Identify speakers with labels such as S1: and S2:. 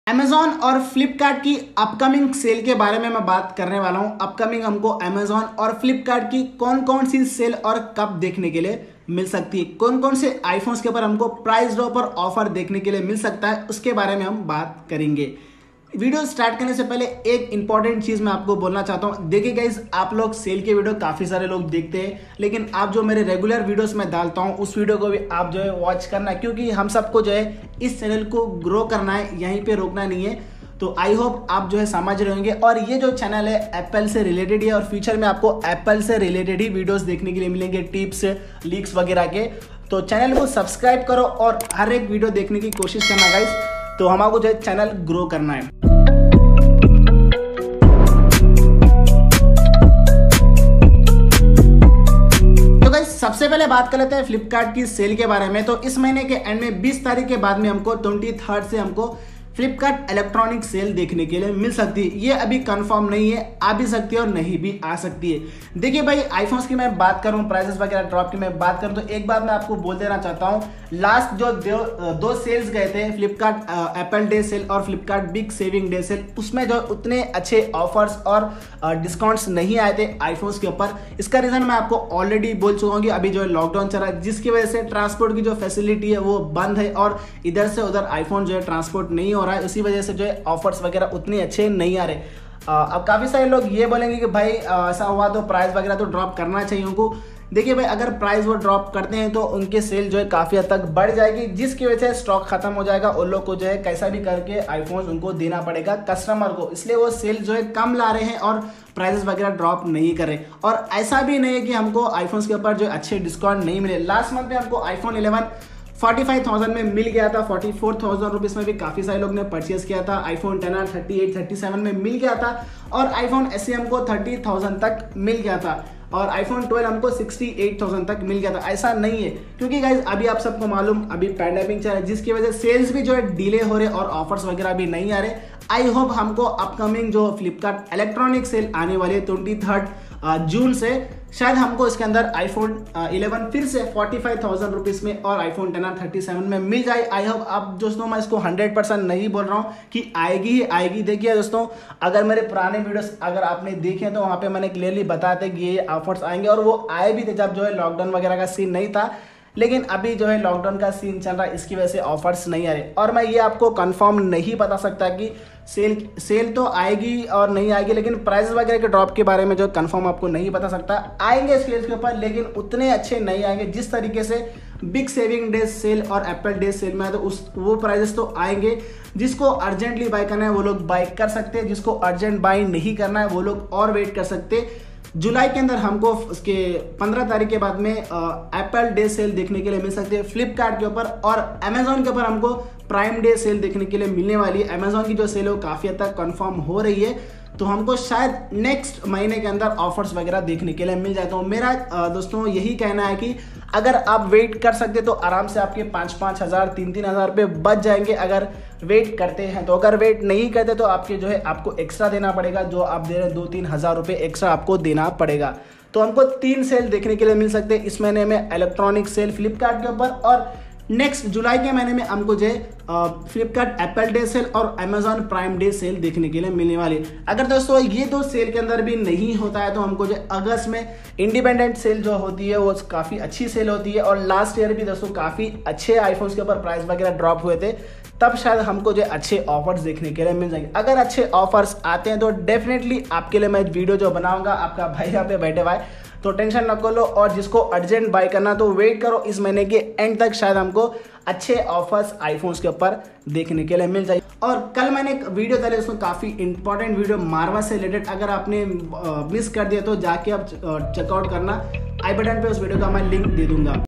S1: Amazon और फ्लिपकार्ट की upcoming cell के बारे में मैं बात करने वाला हूं। अपकमिंग हमको अमेजॉन और फ्लिपकार्ट की कौन कौन सी सेल और कब देखने के लिए मिल सकती है, कौन कौन से आईफोन्स के ऊपर हमको प्राइस ड्रॉप और ऑफर देखने के लिए मिल सकता है, उसके बारे में हम बात करेंगे। वीडियो स्टार्ट करने से पहले एक इंपॉर्टेंट चीज मैं आपको बोलना चाहता हूं। देखिए गाइस, आप लोग सेल के वीडियो काफी सारे लोग देखते हैं, लेकिन आप जो मेरे रेगुलर वीडियोस में डालता हूं उस वीडियो को भी आप जो है वॉच करना, क्योंकि हम सबको जो है इस चैनल को ग्रो करना है, यहीं पे रोकना नहीं है। तो आई होप आप जो है समझ रहे होंगे। और ये जो चैनल है एप्पल से रिलेटेड है और फ्यूचर में आपको एप्पल से रिलेटेड ही वीडियोस देखने के लिए मिलेंगे, टिप्स लीक्स वगैरह के। तो चैनल को सब्सक्राइब करो और हर एक वीडियो देखने की कोशिश करना गाइस, तो हमारे को जो है चैनल ग्रो करना है। सबसे पहले बात कर लेते हैं फ्लिपकार्ट की सेल के बारे में। तो इस महीने के एंड में 20 तारीख के बाद में हमको 23 से हमको फ्लिपकार्ट इलेक्ट्रॉनिक सेल देखने के लिए मिल सकती है। ये अभी कंफर्म नहीं है, आ भी सकती है और नहीं भी आ सकती है। देखिए भाई, आईफोन्स की मैं बात करूं, प्राइसेस वगैरह ड्रॉप की मैं बात करूं, तो एक बात मैं आपको बोल देना चाहता हूं। लास्ट जो दो सेल्स गए थे, फ्लिपकार्ट एप्पल डे सेल और Flipkart big saving day sale, उसमें जो उतने अच्छे ऑफर्स और डिस्काउंट्स नहीं आए थे आईफोन्स के ऊपर। इसका रीजन मैं आपको ऑलरेडी बोल चुका हूं कि अभी जो है लॉकडाउन चल रहा है, जिसकी वजह से ट्रांसपोर्ट की जो फैसिलिटी है वो बंद है और इधर से उधर आईफोन जो है ट्रांसपोर्ट नहीं हो रहा है। उसी वजह से जो है ऑफर्स वगैरह उतने अच्छे नहीं आ रहे। अब काफी सारे लोग ये बोलेंगे कि भाई ऐसा हुआ तो प्राइस वगैरह तो ड्रॉप करना चाहिए उनको। देखिए भाई, अगर प्राइस वो ड्रॉप करते हैं तो उनके सेल जो है काफी हद तक बढ़ जाएगी, जिसकी वजह से स्टॉक खत्म हो जाएगा। उन लोग को जो है कैसा भी करके आईफोन उनको देना पड़ेगा कस्टमर को, इसलिए वो सेल जो है कम ला रहे हैं और प्राइसेस वगैरह ड्रॉप नहीं कर रहे। और ऐसा भी नहीं है कि हमको आईफोन्स के ऊपर जो अच्छे डिस्काउंट नहीं मिले। लास्ट मंथ में हमको आईफोन 11 45,000 में मिल गया था, 44,000 रुपीज में भी काफी सारे लोग ने परचेज किया था। आईफोन 10 38 37 में मिल गया था और आईफोन SE हमको 30,000 तक मिल गया था और आईफोन 12 हमको 68,000 तक मिल गया था। ऐसा नहीं है, क्योंकि गाइज अभी आप सबको मालूम अभी पैंडेमिक चल रहा है, जिसकी वजह से सेल्स भी जो है डिले हो रहे और ऑफर्स वगैरह भी नहीं आ रहे। आई होप हमको अपकमिंग जो फ्लिपकार्ट इलेक्ट्रॉनिक सेल आने वाली है 23 जून से, शायद हमको इसके अंदर आईफोन 11 फिर से 45,000 रुपीज में और आईफोन 10 37 में मिल जाए। I hope. अब दोस्तों मैं इसको 100% नहीं बोल रहा हूँ कि आएगी ही आएगी। देखिए दोस्तों, अगर मेरे पुराने वीडियोस अगर आपने देखे तो वहाँ पे मैंने क्लियरली बताया था कि ये ऑफर्स आएंगे और वो आए भी थे जब जो है लॉकडाउन वगैरह का सीन नहीं था। लेकिन अभी जो है लॉकडाउन का सीन चल रहा है, इसकी वजह से ऑफर्स नहीं आ रहे। और मैं ये आपको कंफर्म नहीं बता सकता कि सेल तो आएगी और नहीं आएगी, लेकिन प्राइस वगैरह के ड्रॉप के बारे में जो कंफर्म आपको नहीं बता सकता। आएंगे सेल के ऊपर, लेकिन उतने अच्छे नहीं आएंगे जिस तरीके से बिग सेविंग डे सेल और एप्पल डे सेल में है। तो वो प्राइसेस तो आएंगे। जिसको अर्जेंटली बाय करना है वो लोग बाय कर सकते हैं, जिसको अर्जेंट बाय नहीं करना है वो लोग और वेट कर सकते हैं। जुलाई के अंदर हमको उसके 15 तारीख के बाद में एप्पल डे सेल देखने के लिए मिल सकती है फ्लिपकार्ट के ऊपर, और अमेजॉन के ऊपर हमको प्राइम डे सेल देखने के लिए मिलने वाली है। अमेजॉन की जो सेल है वो काफी हद तक कंफर्म हो रही है, तो हमको शायद नेक्स्ट महीने के अंदर ऑफर्स वगैरह देखने के लिए मिल जाए। तो मेरा दोस्तों यही कहना है कि अगर आप वेट कर सकते तो आराम से आपके 5-5 हज़ार 3-3 हज़ार रुपये बच जाएंगे अगर वेट करते हैं। तो अगर वेट नहीं करते तो आपके जो है आपको एक्स्ट्रा देना पड़ेगा, जो आप दे रहे हैं 2-3 हज़ार रुपये एक्स्ट्रा आपको देना पड़ेगा। तो हमको 3 सेल देखने के लिए मिल सकते हैं इस महीने में, इलेक्ट्रॉनिक सेल फ्लिपकार्ट के ऊपर, और नेक्स्ट जुलाई के महीने में हमको जो फ्लिपकार्ट एप्पल डे सेल और अमेजॉन प्राइम डे सेल देखने के लिए मिलने वाली। अगर दोस्तों ये दो सेल के अंदर भी नहीं होता है तो हमको जो अगस्त में इंडिपेंडेंट सेल जो होती है वो काफ़ी अच्छी सेल होती है। और लास्ट ईयर भी दोस्तों काफ़ी अच्छे आईफोन्स के ऊपर प्राइस वगैरह ड्रॉप हुए थे, तब शायद हमको जो अच्छे ऑफर्स देखने के लिए मिल जाएंगे। अगर अच्छे ऑफर्स आते हैं तो डेफिनेटली आपके लिए मैं वीडियो जो बनाऊंगा, आपका भाई यहाँ पे बैठे हुआ है, तो टेंशन न लो। और जिसको अर्जेंट बाय करना तो वेट करो, इस महीने के एंड तक शायद हमको अच्छे ऑफर्स आईफोन्स के ऊपर देखने के लिए मिल जाए। और कल मैंने एक वीडियो डाली, उसमें काफ़ी इंपॉर्टेंट वीडियो मारवा से रिलेटेड, अगर आपने मिस कर दिया तो जाके आप चेकआउट करना। आई बटन पे उस वीडियो का मैं लिंक दे दूंगा।